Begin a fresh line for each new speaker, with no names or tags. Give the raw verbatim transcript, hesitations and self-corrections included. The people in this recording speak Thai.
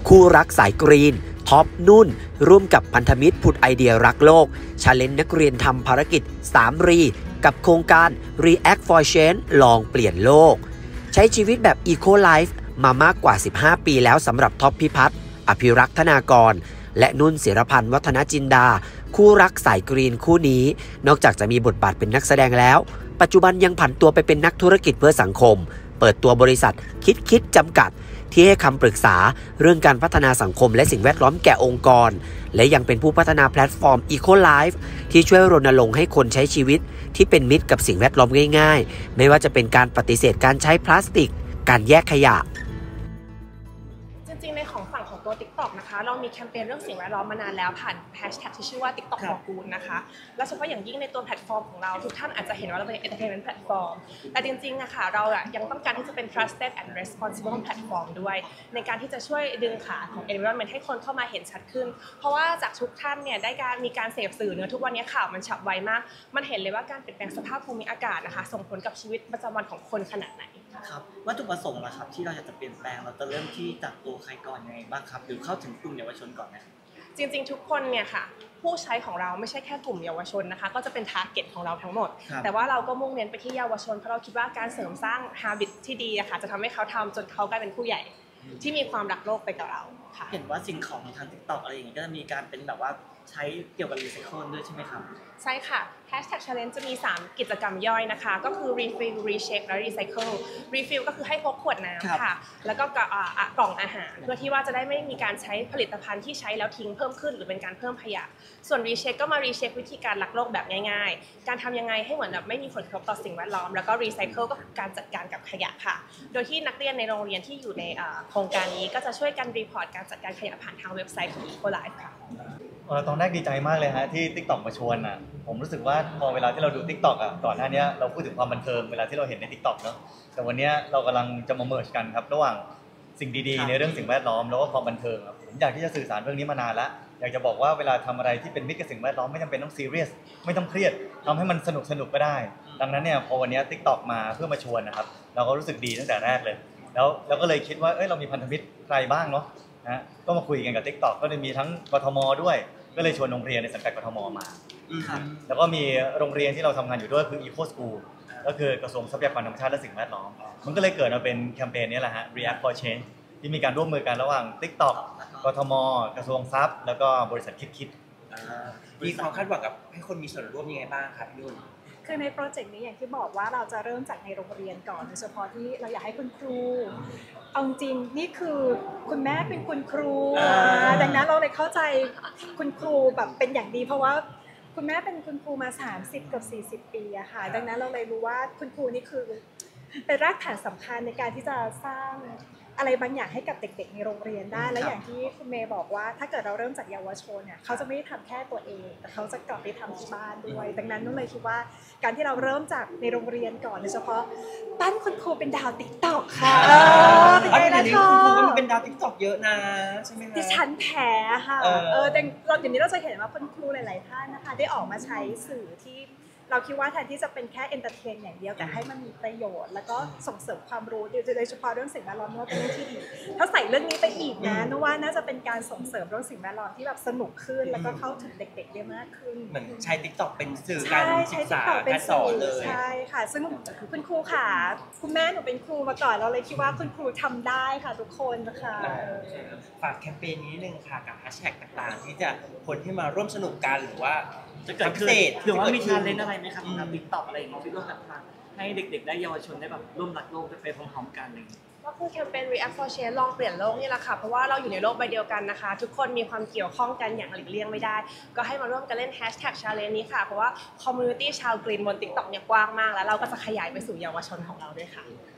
คู่รักสายกรีนท็อปนุ่นร่วมกับพันธมิตรผุดไอเดียรักโลกชาเลนจ์นักเรียนทำภารกิจสามรีกับโครงการ React for Change ลองเปลี่ยนโลกใช้ชีวิตแบบ Eco Life มามากกว่าสิบห้าปีแล้วสำหรับท็อปพิพัฒน์อภิรักษ์ธนากรและนุ่นศิรพันธ์วัฒนจินดาคู่รักสายกรีนคู่นี้นอกจากจะมีบทบาทเป็นนักแสดงแล้วปัจจุบันยังผันตัวไปเป็นนักธุรกิจเพื่อสังคมเปิดตัวบริษัทคิดคิดจำกัดที่ให้คำปรึกษาเรื่องการพัฒนาสังคมและสิ่งแวดล้อมแก่องค์กรและยังเป็นผู้พัฒนาแพลตฟอร์ม Eco Life ที่ช่วยรณรงค์ให้คนใช้ชีวิตที่เป็นมิตรกับสิ่งแวดล้อมง่ายๆไม่ว่าจะเป็นการปฏิเสธการใช้พลาสติกการแยกขยะ
จริงๆในของฝั่งของตัว TikTok นะคะเรามีแคมเปญเรื่องสิ่งแวดล้อมมานานแล้วผ่านแฮชแท็กที่ชื่อว่า TikTok for Good นะคะและเฉพาะอย่างยิ่งในตัวแพลตฟอร์มของเราทุกท่านอาจจะเห็นว่าเราเป็น entertainment platform แต่จริงๆอะค่ะเราอะยังต้องการที่จะเป็น trusted and responsible platform ด้วยในการที่จะช่วยดึงขาของ environment ให้คนเข้ามาเห็นชัดขึ้นเพราะว่าจากทุกท่านเนี่ยได้การมีการเสพสื่อเนื้อทุกวันนี้ข่าวมันฉับไวมากมันเห็นเลยว่าการเปลี่ยนแปลงสภาพภูมิอากาศนะคะส่งผลกับชีวิตประจำวันของคนขนาดไหน
ครับวัตถุประสงค์นะครับที่เราอยากจะเปลี่ยนแปลงเราจะเริ่มที่จากตัวใครก่อนยังไงบ้างครับหรือเข้าถึงกลุ่มเยาวชนก่อนนะครับ
จริงๆทุกคนเนี่ยค่ะผู้ใช้ของเราไม่ใช่แค่กลุ่มเยาวชนนะคะก็จะเป็นทาร์เก็ตของเราทั้งหมดแต่ว่าเราก็มุ่งเน้นไปที่เยาวชนเพราะเราคิดว่าการเสริมสร้าง habit ที่ดีอะค่ะจะทำให้เขาทำจนเขากลายเป็นผู้ใหญ่ที่มีความรักโลกไปกับเราค่ะ
เห็นว่าสิ่งของทาง TikTok อะไรอย่างนี้ก็จะมีการเป็นแบบว่าใช้เกี่ยวกับรีไซเคิลด้วยใช่ไหมครับ
ใช่ค่ะ Hashtag Challenge จะมีสามกิจกรรมย่อยนะคะก็คือ Refill Recheck และ Recycle Refill ก็คือให้พกขวดน้ำค่ะแล้วก็กล่องอาหารเพื่อที่ว่าจะได้ไม่มีการใช้ผลิตภัณฑ์ที่ใช้แล้วทิ้งเพิ่มขึ้นหรือเป็นการเพิ่มขยะส่วน Recheck ก็มา Recheck วิธีการรักโลกแบบง่ายๆการทำยังไงให้เหมือนแบบไม่มีผลกระทบต่อสิ่งแวดล้อมแล้วก็ Recycle ก็คือการจัดการกับขยะค่ะโดยที่นักเรียนในโรงเรียนที่อยู่ในโครงการนี้ก็จะช่วยกันรีพอร์ตการจัดการขยะผ่านทางเว็บไซต์ของ Eco Life ค่ะ
ตอนแรกดีใจมากเลยฮะที่ TikTok มาชวนอ่ะผมรู้สึกว่าพอเวลาที่เราดู TikTok อ่ะก่อนหน้านี้เราพูดถึงความบันเทิงเวลาที่เราเห็นใน TikTok เนาะแต่วันนี้เรากำลังจะมาเมิร์จกันครับระหว่างสิ่งดีๆในเรื่องสิ่งแวดล้อมแล้วก็ความบันเทิงครับผมอยากที่จะสื่อสารเรื่องนี้มานานแล้วอยากจะบอกว่าเวลาทำอะไรที่เป็นมิตรกับสิ่งแวดล้อมไม่จำเป็นต้องซีเรียสไม่ต้องเครียดทำให้มันสนุกสนุกก็ได้ดังนั้นเนี่ยพอวันนี้ TikTok มาเพื่อมาชวนนะครับเราก็รู้สึกดีตั้งแต่แรกเลยแล้วเราก็เลยคิดว่าเอ้ยเรามีพันธมิตรใครบ้างเนาะนะก็มาคุยกันกับ TikTok ก็จะมีทั้งกทมด้วยก็เลยชวนโรงเรียนในสังกัดกทมมาแล้วก็มีโรงเรียนที่เราทำงานอยู่ด้วยคือ Eco School ก็คือกระทรวงทรัพยากรธรรมชาติและสิ่งแวดล้อมมันก็เลยเกิดมาเป็นแคมเปญนี้แหละฮะ React for Change ที่มีการร่วมมือกันระหว่าง TikTok กทมกระทรวงทรัพย์แล้วก็บริษัทคิดคิด
มีความคาดหวังกับให้คนมีส่วนร่วมยังไงบ้างครับพี่นุ่น
คือในโปรเจกต์นี้อย่างที่บอกว่าเราจะเริ่มจากในโรงเรียนก่อนโดยเฉพาะที่เราอยากให้คุณครูเอาจริงนี่คือคุณแม่เป็นคุณครูดังนั้นเราเลยเข้าใจคุณครูแบบเป็นอย่างดีเพราะว่าคุณแม่เป็นคุณครูมาสามสิบกับสี่สิบปีอะค่ะดังนั้นเราเลยรู้ว่าคุณครูนี่คือเป็นรากฐานสำคัญในการที่จะสร้างอะไรบางอย่างให้กับเด็กๆในโรงเรียนได้และอย่างที่คุณเมย์บอกว่าถ้าเกิดเราเริ่มจากเยาวชนเนี่ยเขาจะไม่ได้ทำแค่ตัวเองแต่เขาจะกลับไปทำที่บ้านด้วยดังนั้นนุ่นเลยคิดว่าการที่เราเริ่มจากในโรงเรียนก่อนโดยเฉพาะปั้นคุณครูเป็นดาวติ๊กต็อกค่ะ
เป็นไงล่ะคะคุณครูก็เป็นดาวติ๊กต็อกเยอะนะใช่ไหมคะ
ดิฉันแพ้ค่ะเออแต่เราเดี๋ยวนี้เราจะเห็นว่าคุณครูหลายๆท่านนะคะได้ออกมาใช้สื่อที่เราคิดว่าแทนที่จะเป็นแค่เอนเตอร์เทนอย่างเดียวแต่ให้มันมีประโยชน์แล้วก็ส่งเสริมความรู้โดยเฉพาะเรื่องสิ่งแวดล้อมว่าเป็นเรื่องที่ดีถ้าใส่เรื่องนี้ไปอีกนะนึกว่าน่าจะเป็นการส่งเสริมเรื่องสิ่งแวดล้อมที่แบบสนุกขึ้นแล้วก็เข้าถึงเด็กๆได้มากขึ้น
เหมือนใช้ TikTok เป็นสื่อการศึกษาการสอนเลย
ใช่ค่ะซึ่งคุณครูค่ะคุณแม่หนูเป็นครูมาก่อนเราเลยคิดว่าคุณครูทำได้ค่ะทุกคนนะคะ
ฝากแคมเปญนี้นึงค่ะกับแฮชแท็กต่างๆที่จะคนที่มาร่วมสนุกกันหรือว่า
จะเกิดขึ้นหรือว่ามีชาเลนจ์อะไรไหมครับสำหรับ TikTok อะไรอย่างเงี้ยที่ร่วมกันให้เด็กๆได้เยาวชนได้แบบร่วมรักโลกไปพร้อมๆกันเลย
ก็คือแคมเปญ React for Change ลองเปลี่ยนโลกนี่แหละค่ะเพราะว่าเราอยู่ในโลกใบเดียวกันนะคะทุกคนมีความเกี่ยวข้องกันอย่างหลีกเลี่ยงไม่ได้ก็ให้มาร่วมกันเล่น Hashtag Challenge นี้ค่ะเพราะว่า Community ชาวกรีนบน TikTok เนี่ยกว้างมากแล้วเราก็จะขยายไปสู่เยาวชนของเราด้วยค่ะ